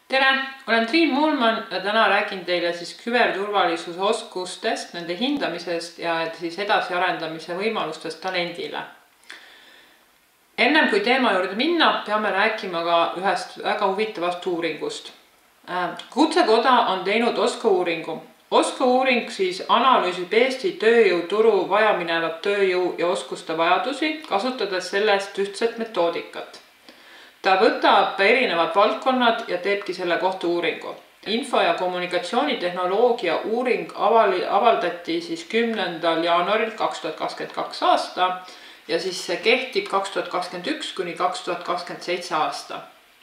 Tere, olen Triin Muulman ja täna räägin teile küberturvalisuse oskustest, nende hindamisest ja edasiarendamise võimalustest talendile. Ennem kui teema juurde minna, peame rääkima ka ühest väga huvitavast uuringust. Kutsekoda on teinud OSKA-uuringu. OSKA-uuring analüüsib Eesti tööjõuturu vajaminevat tööjõu ja oskuste vajadusi, kasutades sellest ühtset metoodikat. Ta võtab erinevad valdkonnad ja teebki selle kohta uuringu. Info- ja kommunikatsioonitehnoloogia uuring avaldati 10. jaanuaril 2022 aasta ja see kehtib 2021 kuni 2027 aasta.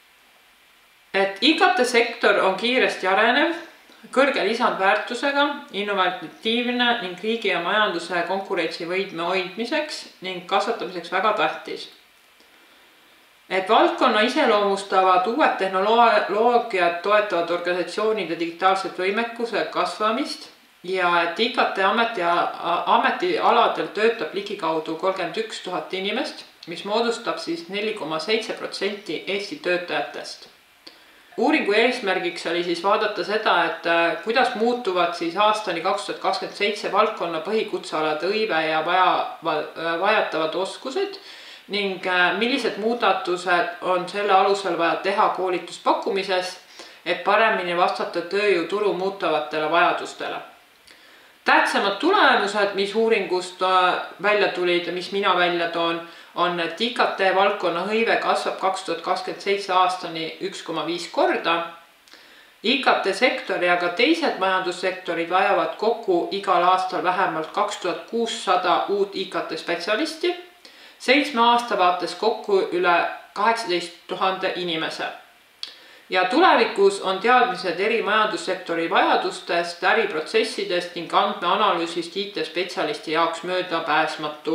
IKT-sektor on kiiresti arenev, kõrge lisandväärtusega, innovatiivne ning riigi ja majanduse konkurentsivõime hoidmiseks ning kasvatamiseks väga tähtis. Valdkonna iseloomustavad uued tehnoloogiad toetavad organisatsioonide digitaalset võimekuse kasvamist ja IKT ametialadel töötab ligikaudu 31 000 inimest, mis moodustab 4,7% Eesti töötajatest. Uuringu eesmärgiks oli vaadata seda, kuidas muutuvad aastani 2027 valdkonna põhikutsealade hõive ja vajatavad oskused ning millised muudatused on selle alusel vaja teha koolituspakkumises, et paremini vastata tööjõuturu muutuvatele vajadustele. Tähtsamad tulemused, mis uuringust välja tulid ja mis mina välja toon, on, et IKT valdkonna hõive kasvab 2027 aastani 1,5 korda. IKT-sektor ja ka teised majandussektorid vajavad kokku igal aastal vähemalt 2600 uut IKT-spetsialisti, 7 aasta vaates kokku üle 18 000 inimese. Ja tulevikus on teadmised eri majandussektori vajadustest, äriprotsessidest ning andmeanalüüsist IT-spetsialisti jaoks möödapääsmatu.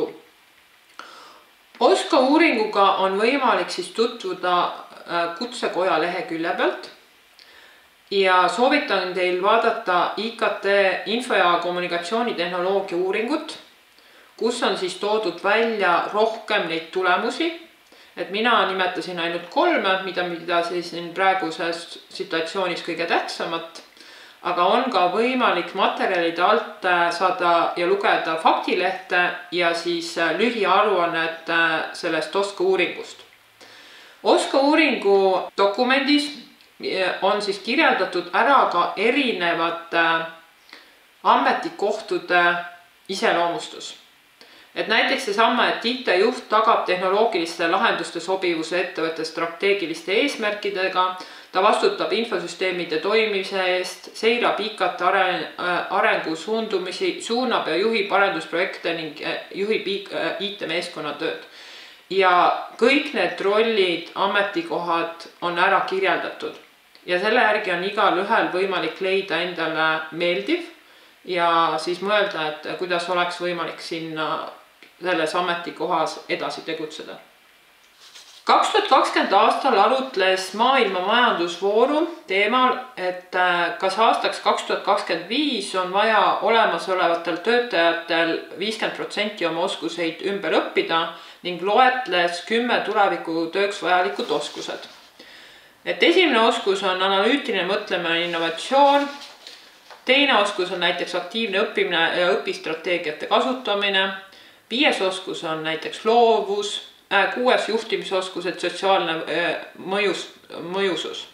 OSKA uuringuga on võimalik tutvuda Kutsekoja lehekülje pealt ja soovitan teil vaadata IKT info- ja kommunikatsioonitehnoloogia uuringut, kus on toodud välja rohkem neid tulemusi, mina nimetasin ainult 3, mida praeguses situatsioonis kõige tähtsamat, aga on ka võimalik materjalide alt saada ja lugeda faktilehte ja lühiaruannet sellest OSKA uuringust. OSKA uuringu dokumendis on kirjeldatud ära ka erinevate ametikohtade iseloomustus. Näiteks seesama, et IT-juht tagab tehnoloogiliste lahenduste sobivuse ettevõtte strateegiliste eesmärkidega, ta vastutab infosüsteemide toimimise eest, seirab IKT arengu suundumisi, suunab ja juhib arendusprojekte ning juhib IT-meeskonna tööd. Ja kõik need rollid, ametikohad on ära kirjeldatud. Ja selle järgi on igal ühel võimalik leida endale meeldiv ja mõelda, et kuidas oleks võimalik selles ametikohas edasi tegutseda. 2020 aastal arutles Maailma Majandusfoorum teemal, et kas aastaks 2025 on vaja olemasolevatel töötajatel 50% oma oskuseid ümber õppida ning loetles 10 tulevikutööks vajalikud oskused. Esimene oskus on analüütiline mõtlemine ja innovatsioon, teine oskus on näiteks aktiivne õppimine ja õpistrateegiate kasutamine, 5. oskus on näiteks loovus, 6. juhtimisoskused, sotsiaalne mõjusus.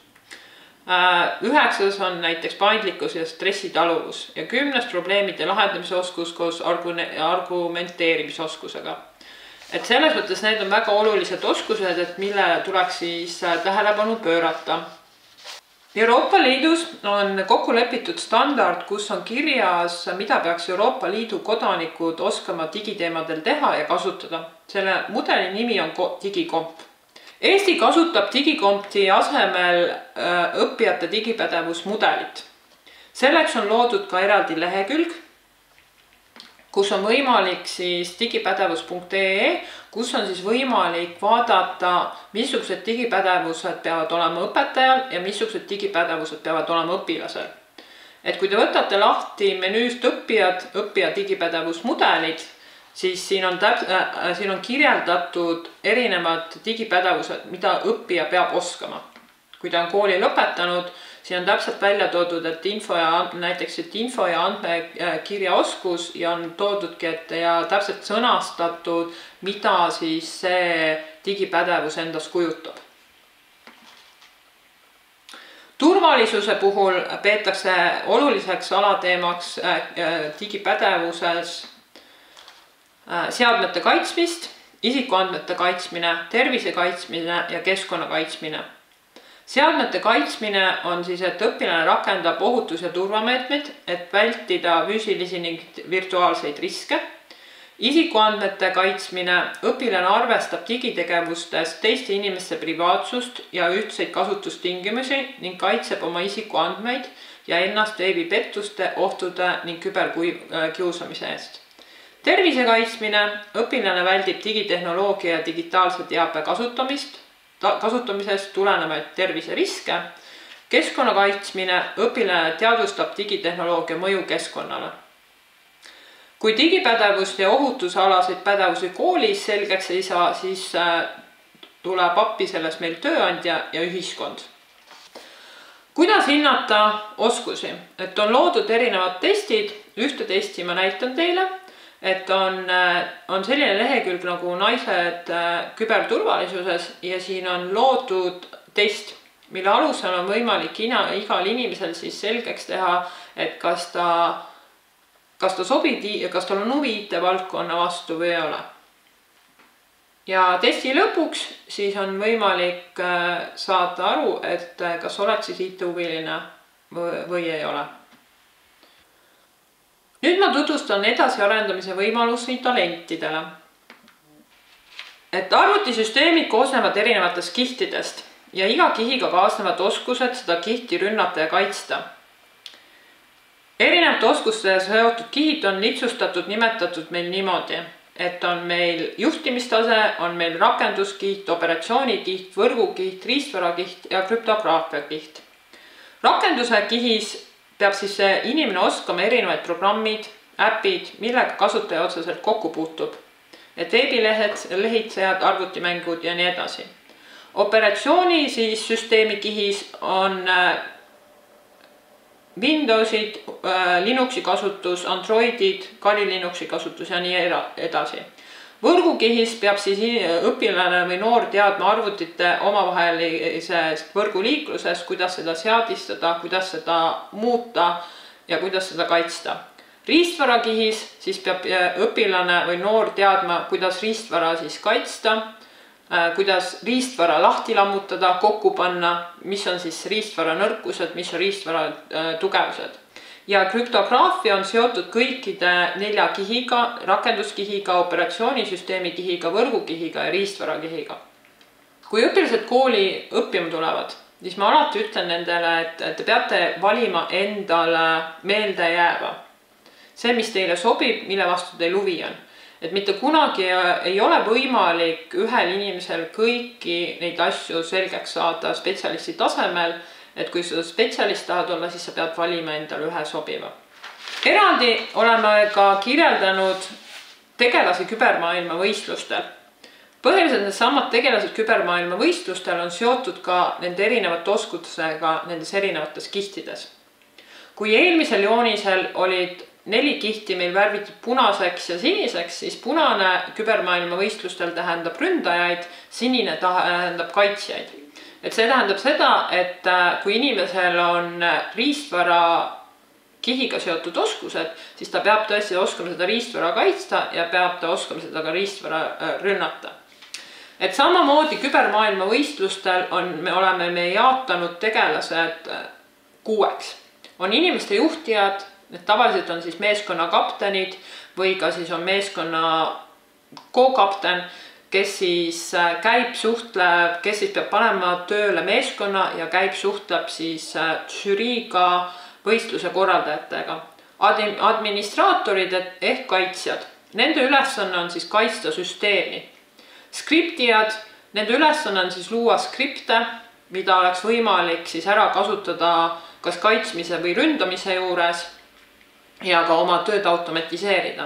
9. on näiteks paindlikkus ja stressitaluvus ja 10. probleemide lahendamise oskus koos argumenteerimisoskusega. Selles mõttes need on väga olulised oskused, mille tuleks tähelepanu pöörata. Euroopa Liidus on kokku lepitud standard, kus on kirjas, mida peaks Euroopa Liidu kodanikud oskama digiteemadel teha ja kasutada. Selle mudeli nimi on Digikomp. Eesti kasutab Digikompi asemel õppijate digipädevusmudelit. Selleks on loodud ka eraldi lehekülg, kus on võimalik digipädevus.ee, kus on võimalik vaadata, missugused digipädevused peavad olema õpetajal ja missugused digipädevused peavad olema õpilasel. Kui te võtate lahti menüüst õppija digipädevusmudelid, siis siin on kirjeldatud erinevad digipädevused, mida õppija peab oskama. kui ta on kooli lõpetanud, siin on täpselt välja toodud, et info ja andmekirjaoskus ja on toodudki, et ja täpselt sõnastatud, mida siis see digipädevus endas kujutab. Turvalisuse puhul peetakse oluliseks alateemaks digipädevuses seadmete kaitsmist, isikuandmete kaitsmine, tervise kaitsmine ja keskkonna kaitsmine. Seadmete kaitsmine on siis, et õpilane rakendab ohutus- ja turvameetmeid, et vältida füüsilisi ning virtuaalseid riske. Isikuandmete kaitsmine, õpilane arvestab digitegevustes teiste inimeste privaatsust ja ühtseid kasutustingimusi ning kaitseb oma isikuandmeid ja ennast veebipettuste, ohtude ning küberkiusamise eest. Tervise kaitsmine, õpilane väldib digitehnoloogia ja digitaalse teabe kasutamisest tulenevaid terviseriske. Keskkonna kaitsmine, õpilane teadvustab digitehnoloogia mõju keskkonnale. Kui digipädevust ja ohutusalaseid pädevusi koolis selgeks ei saa, siis tuleb appi selles meil tööandja ja ühiskond. Kuidas hinnata oskusi? Et on loodud erinevad testid, ühte testi ma näitan teile, et on selline lehekülg nagu naised küberturvalisuses ja siin on loodud test, mille alusel on võimalik igal inimesel siis selgeks teha, et kas ta sobib ja kas tal on huvi IT-valdkonna vastu või ei ole. Ja testi lõpuks siis on võimalik saada aru, et kas oled siis IT-huviline või ei ole. Nüüd ma tutvustan edasiarendamise võimalusi talentidele. Et arvutisüsteemid koosnevad erinevatest kihtidest ja iga kihiga kaasnevad oskused seda kihti rünnata ja kaitsta. Erinevate oskuste seotud kihid on lihtsustatud nimetatud meil niimoodi, et on meil juhtimistase, on meil rakenduskiht, operatsioonikiht, võrgukiht, riistvarakiht ja krüptograafia kiht. Rakenduse kihis peab siis inimene oskama erinevaid programmid, äpid, millega kasutaja otseselt kokku puutub. Et veebilehed, lehitsejad, arvutimängud ja nii edasi. Operatsiooni siis süsteemi kihis on Windowsid, Linuxi kasutus, Androidid, Kali Linuxi kasutus ja nii edasi. Võrgukihis peab siis õpilane või noor teadma arvutite omavahelisest võrguliiklusest, kuidas seda seadistada, kuidas seda muuta ja kuidas seda kaitsta. Riistvarakihis siis peab õpilane või noor teadma, kuidas riistvara siis kaitsta, kuidas riistvara lahti lammutada, kokku panna, mis on siis riistvara nõrkused, mis on riistvara tugevused. Ja krüptograafia on seotud kõikide 4 kihiga, rakenduskihiga, operatsioonisüsteemi kihiga, võrgukihiga ja riistvarakihiga. Kui õpilased kooli õppima tulevad, siis ma alati ütlen nendele, et te peate valima endale meelde jääva. See, mis teile sobib, mille vastu teil huvi on. Et mitte kunagi ei ole võimalik ühel inimesel kõiki neid asju selgeks saada spetsialisti tasemel, et kui sa spetsialist tahad olla, siis sa pead valima endale ühe sobiva. Eraldi oleme ka kirjeldanud tegelasi kübermaailma võistlustel. Põhiliselt need samad tegelased kübermaailma võistlustel on seotud ka nende erinevate oskusega nendes erinevates kihtides. Kui eelmisel joonisel olid 4 kihti meil värvitud punaseks ja siniseks, siis punane kübermaailma võistlustel tähendab ründajaid, sinine tähendab kaitsjaid. Et see tähendab seda, et kui inimesel on riistvara kihiga seotud oskused, siis ta peab tõesti oskama seda riistvara kaitsta ja peab ta oskama seda ka riistvara rünnata. Et samamoodi kübermaailma võistlustel oleme me jaotanud tegelased 6. On inimeste juhtijad, need tavaliselt on siis meeskonna kaptenid või ka siis on meeskonna co-kapten, kes siis käib, suhtleb, kes siis peab panema tööle meeskonna ja käib, suhtleb siis žüriiga, võistluse korraldajatega. Administraatorid ehk kaitsjad, nende ülesanne on siis kaitsta süsteemi. Skriptijad, nende ülesanne on siis luua skripte, mida oleks võimalik siis ära kasutada kas kaitsmise või ründamise juures ja ka oma tööd automatiseerida.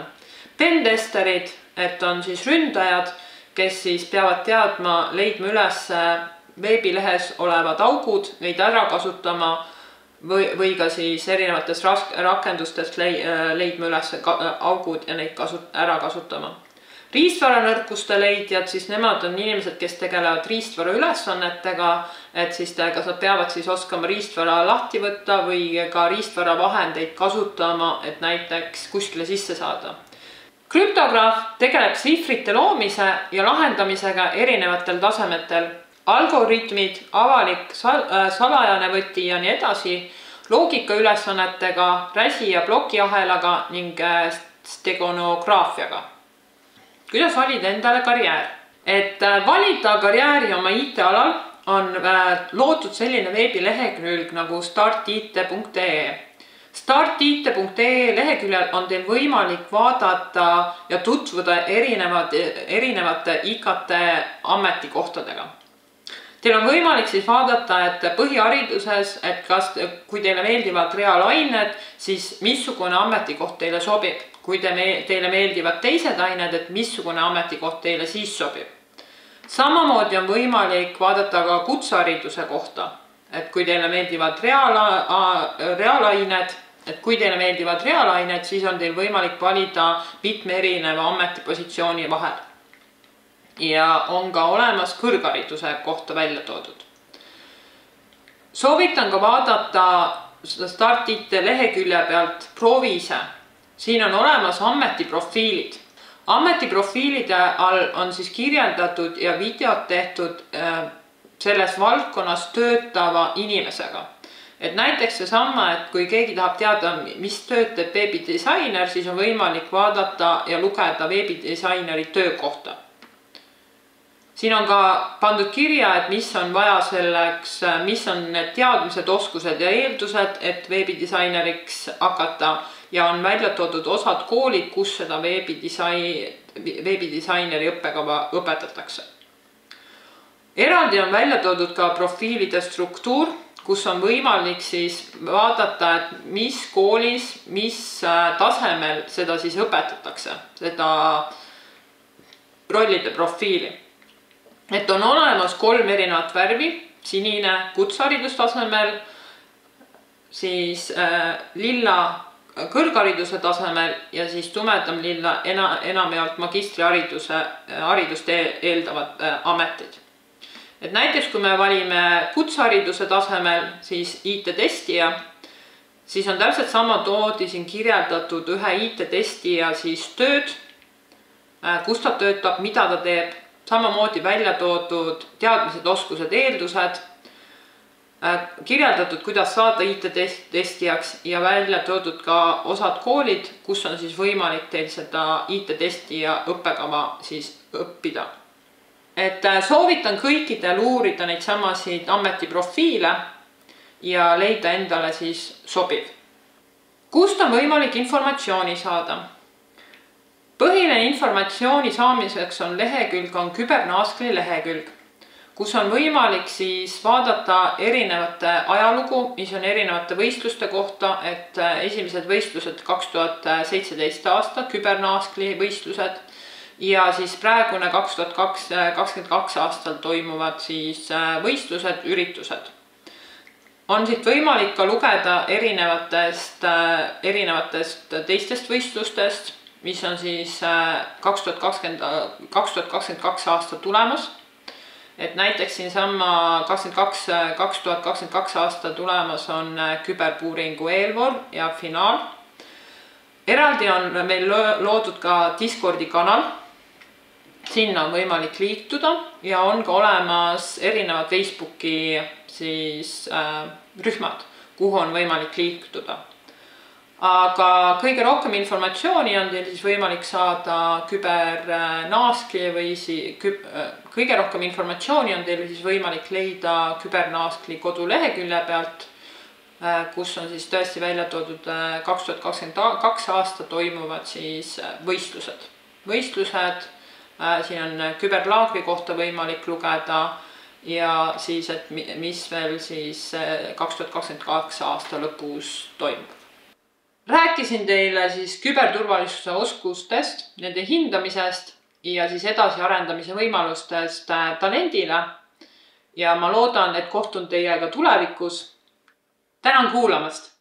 Pentesterid, et on siis ründajad, kes siis peavad teadma, leidma üles veebilehes olevad augud, neid ära kasutama või ka siis erinevates rakendustest leidma üles augud ja neid ära kasutama. Riistvaranõrkuste leidjad, siis nemad on inimesed, kes tegelevad riistvara ülesannetega, et siis kas nad peavad siis oskama riistvara lahti võtta või ka riistvara vahendeid kasutama, et näiteks kuskile sisse saada. Krüptograaf tegeleb šifrite loomise ja lahendamisega erinevatel tasemetel. Algoritmid, avalik salajane võti ja nii edasi, loogikaülesannetega, räsi- ja plokiahelaga ning steganograafiaga. Kuidas valida endale karjäär? Et valida karjääri oma IT-alal on loodud selline veebilehekülg nagu startit.ee. Startit.ee leheküljel on teil võimalik vaadata ja tutvuda erinevate IKT ametikohtadega. Teil on võimalik siis vaadata, et põhihariduses, et kui teile meeldivad reaalained, siis missugune ametikoht teile sobib. Kui teile meeldivad teised ained, et missugune ametikoht teile siis sobib. Samamoodi on võimalik vaadata ka kutsehariduse kohta, et kui teile meeldivad reaalained, siis on teil võimalik valida mitme erineva ametipositsiooni vahel. Ja on ka olemas kõrghariduse kohta välja toodud. Soovitan ka vaadata Startite lehekülje pealt proovi ise. Siin on olemas ametiprofiilid. Ametiprofiilide all on siis kirjeldatud ja videot tehtud selles valdkonnas töötava inimesega. Et näiteks seesama, et kui keegi tahab teada, mis tööd teeb veebidisainer, siis on võimalik vaadata ja lugeda veebidisaineri töökohta. Siin on ka pandud kirja, et mis on vaja selleks, mis on need teadmised, oskused ja eeldused, et veebidisaineriks hakata ja on välja toodud osad koolid, kus seda veebidisaineri õppekava õpetatakse. Eraldi on välja toodud ka profiilide struktuur, kus on võimalik siis vaadata, et mis koolis, mis tasemel seda siis õpetatakse, seda rollide profiili. Et on olemas 3 erinevat värvi, sinine kutseharidustasemel, siis lilla kõrghariduse tasemel ja siis tumedam lilla enamjaolt magistriharidust eeldavad ametid. Et näiteks kui me valime kutsehariduse tasemel, siis IT-testija, siis on täpselt sama toodi siin kirjeldatud ühe IT-testija siis tööd, kus ta töötab, mida ta teeb. Samamoodi välja toodud teadmised, oskused, eeldused, kirjeldatud, kuidas saada IT-testijaks ja välja toodud ka osad koolid, kus on siis võimalik teil seda IT-testija õppekava siis õppida. Et soovitan kõikidel uurida neid samasid ametiprofiile ja leida endale siis sobiv. Kust on võimalik informatsiooni saada? Põhiline informatsiooni saamiseks on Kübernaskli lehekülg, kus on võimalik siis vaadata erinevate ajalugu, mis on erinevate võistluste kohta, et esimesed võistlused 2017 aasta, Kübernaskli võistlused ja siis praegune 2022 aastal toimuvad siis võistlused, üritused. On siit võimalik ka lugeda erinevatest teistest võistlustest, mis on siis 2022 aasta tulemas. Et näiteks siinsama 2022 aasta tulemas on küberpuuringu eelvoor ja finaal. Eraldi on meil loodud ka Discordi kanal. Sinna on võimalik liituda ja on ka olemas erinevad Facebooki siis rühmad, kuhu on võimalik liituda. Aga kõige rohkem informatsiooni on teil siis võimalik saada Kübernaskli või kõige rohkem informatsiooni on teil siis võimalik leida Kübernaskli kodulehekülje pealt, kus on siis tõesti välja toodud 2022 aasta toimuvad siis võistlused. Siin on küberlaagri kohta võimalik lugeda ja siis, et mis veel siis 2022 aasta lõpus toimub. Rääkisin teile siis küberturvalisuse oskustest, nende hindamisest ja siis edasiarendamise võimalustest talendile. ja ma loodan, et kohtun teiega tulevikus. Tänan kuulamast!